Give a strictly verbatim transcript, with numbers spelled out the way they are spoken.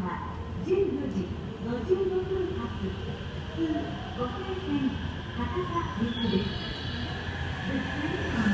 はじゅうよじごじゅうごふん発普通ごかい線博多行きです。The train on